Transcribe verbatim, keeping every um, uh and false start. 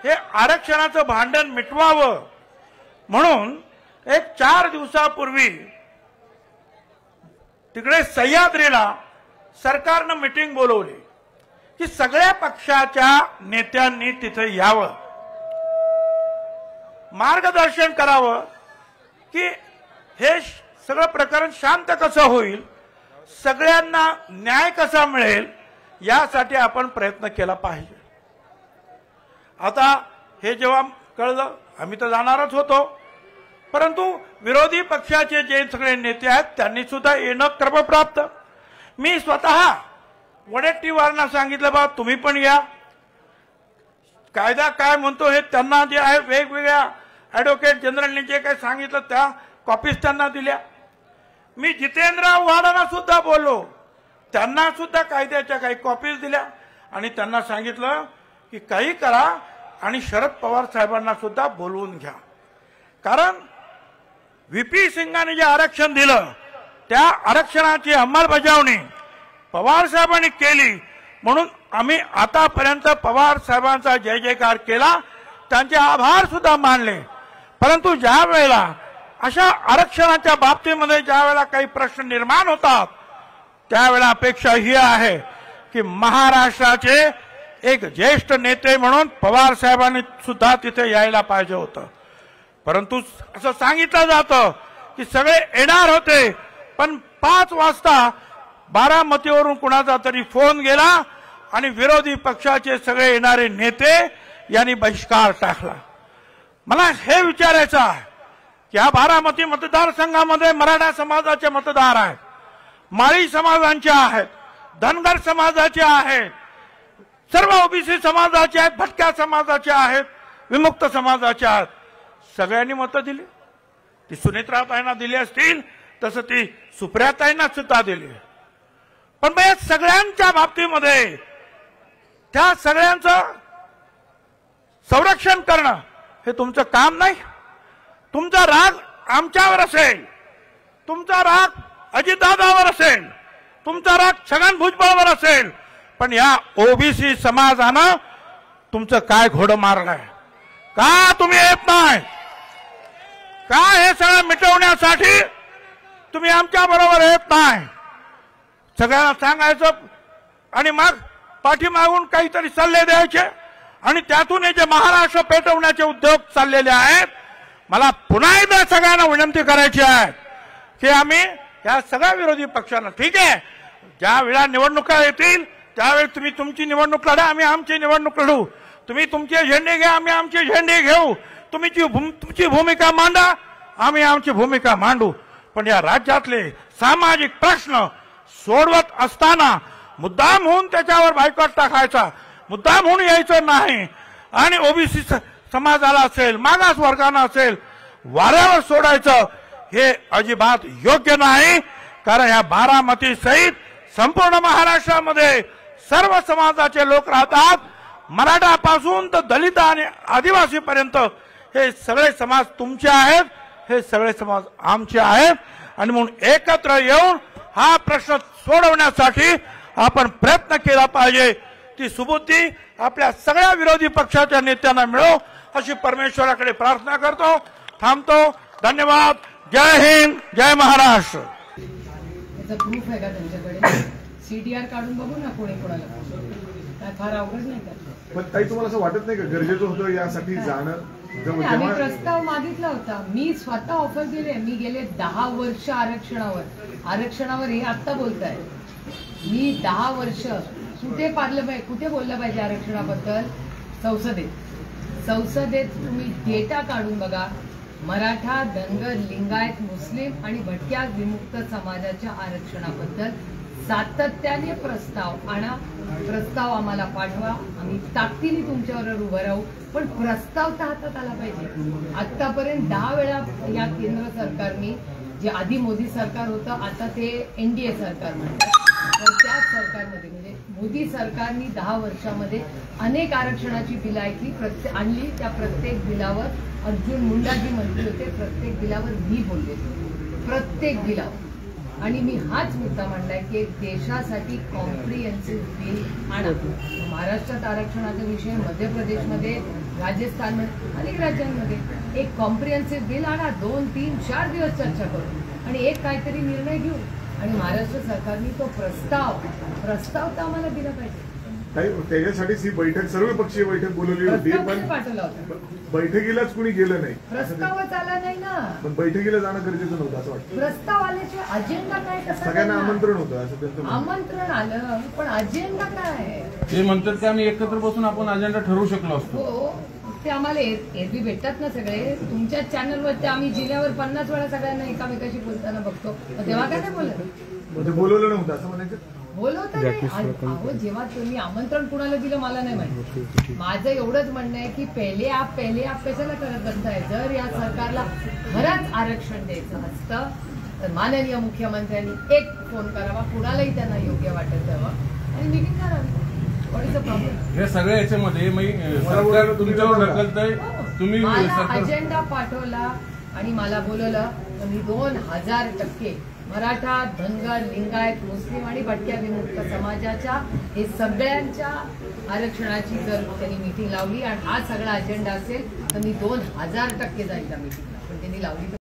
हे आरक्षणाचं भांडण मिटवावं म्हणून एक चार दिवसापूर्वी तिकडे सह्याद्रीला सरकारनं मीटिंग बोलवली की सगळ्या पक्षाच्या नेत्यांनी तिथे यावं, मार्गदर्शन करावं की हे सगळं प्रकरण शांत कसं होईल, सगळ्यांना न्याय कसा मिळेल यासाठी आपण प्रयत्न केला पाहिजे। आता हे जेव्हा कळलं आम्ही तर जाणारच होतो, परंतु विरोधी पक्षाचे जे सगळे नेते आहेत त्यांनी सुद्धा येणं क्रमप्राप्त। मी स्वतः वडेट्टीवारांना सांगितलं बा तुम्ही पण या, कायदा काय म्हणतो हे त्यांना जे आहे वेगवेगळ्या ॲडव्होकेट जनरलने जे काही सांगितलं त्या कॉपीज त्यांना दिल्या। मी जितेंद्र आव्हाडांना सुद्धा बोललो, त्यांना सुद्धा कायद्याच्या काही कॉपीज दिल्या आणि त्यांना सांगितलं की काही करा आणि शरद पवार साहेबांना सुद्धा बोलवून घ्या, कारण व्हीपी सिंगांनी जे आरक्षण दिलं त्या आरक्षणाची अंमलबजावणी पवार साहेबांनी केली म्हणून आम्ही आतापर्यंत पवार साहेबांचा जय जयकार केला, त्यांचे आभार सुद्धा मानले। परंतु ज्या वेळेला अशा आरक्षणाच्या बाबतीमध्ये ज्या वेळेला काही प्रश्न निर्माण होतात त्यावेळेला अपेक्षा ही आहे की महाराष्ट्राचे एक ज्येष्ठ नेते म्हणून पवार साहेबांनी सुद्धा तिथे यायला पाहिजे होतं। परंतु असं सांगितलं जातं की सगळे येणार होते, पण पाच वाजता बारामतीवरून कुणाचा तरी फोन गेला आणि विरोधी पक्षाचे सगळे येणारे नेते यांनी बहिष्कार टाकला। मला हे विचारायचं आहे की या बारामती मतदारसंघामध्ये मराठा समाजाचे मतदार आहेत, माळी समाजांचे आहेत, धनगर समाजाचे आहेत, सर्व ओबीसी समाजाचे आहेत, भटक्या समाजाचे आहेत, विमुक्त समाजाचे आहेत, सगळ्यांनी मतं दिली। ती सुनेत्राताईंना दिली असतील तसं ती सुप्रियाताईंना सुद्धा दिली, पण या सगळ्यांच्या बाबतीमध्ये त्या सगळ्यांचं संरक्षण करणं हे तुमचं काम नाही। तुमचा राग आमच्यावर असेल, तुमचा राग अजितदादावर असेल, तुमचा राग छगन भुजबळवर असेल, पण या ओबीसी समाजानं तुमचं काय घोडं मारलंय, का तुम्ही येत नाही, का हे सगळं मिटवण्यासाठी तुम्ही आमच्या बरोबर येत नाही, सगळ्यांना सांगायचं आणि मग पाठीमागून काहीतरी सल्ले द्यायचे आणि त्यातून हे जे महाराष्ट्र पेटवण्याचे उद्योग चाललेले आहेत। मला पुन्हा एकदा सगळ्यांना विनंती करायची आहे की आम्ही या सगळ्या विरोधी पक्षांना, ठीक आहे ज्या वेळा निवडणुका येतील त्यावेळी तुम्ही तुमची निवडणूक लढा, आम्ही आमची निवडणूक लढू, तुम्ही तुमचे झेंडे घ्या, आम्ही आमचे झेंडे घेऊ, तुम्ही तुमची भूमिका मांडा, आम्ही आमची भूमिका मांडू, पण या राज्यातले सामाजिक प्रश्न सोडवत असताना मुद्दाम होऊन त्याच्यावर बायकॉट टाकायचा, मुद्दाम होऊन यायचं नाही आणि ओबीसी समाजाला असेल, मागास वर्गांना असेल वाऱ्यावर सोडायचं हे अजिबात योग्य नाही। कारण या बारामती सहित संपूर्ण महाराष्ट्रामध्ये सर्व समाजाचे लोक राहतात, मराठापासून तर दलित आणि आदिवासी पर्यंत हे सगळे समाज तुमचे आहेत, हे सगळे समाज आमचे आहेत आणि म्हणून एकत्र येऊन हा प्रश्न सोडवण्यासाठी आपण प्रयत्न केला पाहिजे। ती सुबुद्धी आपल्या सगळ्या विरोधी पक्षाच्या नेत्यांना मिळो अशी परमेश्वराकडे प्रार्थना करतो। थांबतो, धन्यवाद, जय हिंद, जय महाराष्ट्र। याचा प्रूफ आहे का त्यांच्याकडे? सीडीआर काढून बघू ना कोणी कोणाला, काय फार अवघड नाही का? पण ताई तुम्हाला असं वाटत नाही का गरजेचं होतं यासाठी जाणं? आम्ही प्रस्ताव मागितला होता, मी स्वतः ऑफर दिले, मी गेले दहा वर्ष आरक्षणावर आरक्षणावर हे आता बोलताय, मी दहा वर्ष कुठे पाडलं पाहिजे, कुठे बोललं पाहिजे आरक्षणाबद्दल? संसदेत, संसदेत तुम्ही डेटा काढून बघा, मराठा, धनगर, लिंगायत, मुस्लिम आणि भटक्या विमुक्त समाजाच्या आरक्षणाबद्दल सातत्याने प्रस्ताव आणा, प्रस्ताव आम्हाला पाठवा, आम्ही ताकदीने तुमच्यावर उभं राहू, पण प्रस्ताव तर हातात आला पाहिजे। आतापर्यंत दहा वेळा या केंद्र सरकारने, जे आधी मोदी सरकार होतं आता ते एनडीए सरकार म्हणतात, तर त्याच सरकारमध्ये म्हणजे मोदी सरकारने दहा वर्षामध्ये अनेक आरक्षणाची बिलं ऐकली, प्रत्येक आणली, त्या प्रत्येक बिलावर अर्जुन मुंडा जी मंत्री होते प्रत्येक बिलावर मी बोलले, प्रत्येक बिलावर, आणि मी हाच मुद्दा मांडलाय की एक देशासाठी कॉम्प्रिहेन्सिव्ह बिल आणा। महाराष्ट्रात आरक्षणाचा विषय, मध्य प्रदेशमध्ये राजस्थानमध्ये अनेक राज्यांमध्ये एक कॉम्प्रिहेन्सिव्ह बिल आणा, दोन तीन चार दिवस चर्चा करू आणि एक काहीतरी निर्णय घेऊ. आणि महाराष्ट्र सरकारने तो प्रस्ताव प्रस्ताव तर आम्हाला दिला पाहिजे. काही त्याच्यासाठीच ही बैठक, सर्व पक्षीय बैठक बोलवली होती, प्रस्ताव पण कोणी पाठवला होता? बैठकीलाच कुणी गेलं नाही. प्रस्तावच आला नाही ना. पण बैठकीला जाणं गरजेचं नव्हतं असं वाटतं. प्रस्ताव आल्याशिवाय अजेंडा काय, कसा सगळ्यांना करणार? आमंत्रण होतं असं त्यांचं म्हणणं. आमंत्रण आलं पण अजेंडा काय? ते म्हणतात की आम्ही एकत्र बसून आपण अजेंडा ठरवू शकलो असतो. हो, ते आम्हाला एर- एरवी भेटतात ना सगळे. तुमच्याच चॅनलवर ते आम्ही जिल्ह्यावर पन्नास वेळा सगळ्यांना एकामेकाशी बोलताना बघतो. मग तेव्हा काय नाही बोलत? म्हणजे बोलवलं नव्हतं असं म्हणायचं. बोलवत नाही. अहो, जेव्हा तुम्ही आमंत्रण कुणाला दिलं मला नाही माहिती. माझं एवढंच म्हणणं आहे की पहिले आप पहिले आप कशाला करत बसताय? जर या सरकारला खरंच आरक्षण द्यायचं असतं तर माननीय मुख्यमंत्र्यांनी एक फोन करावा, कुणालाही त्यांना योग्य वाटत जावं आणि मिटिंग करावी. What is the problem? हे सगळ्या याच्यामध्ये मी सरकार तुमच्यावर ढकलतंय. तुम्ही मला सरकार अजेंडा पाठवला आणि मला बोलवलं तर मी दोन हजार टक्के मराठा, धनगर, लिंगायत, मुस्लिम आणि भटक्या विमुक्त समाजाच्या हे सगळ्यांच्या आरक्षणाची जर त्यांनी मीटिंग लावली आणि हा सगळा अजेंडा असेल तर मी दोन हजार टक्के जाईल त्या मीटिंगला. पण त्यांनी लावली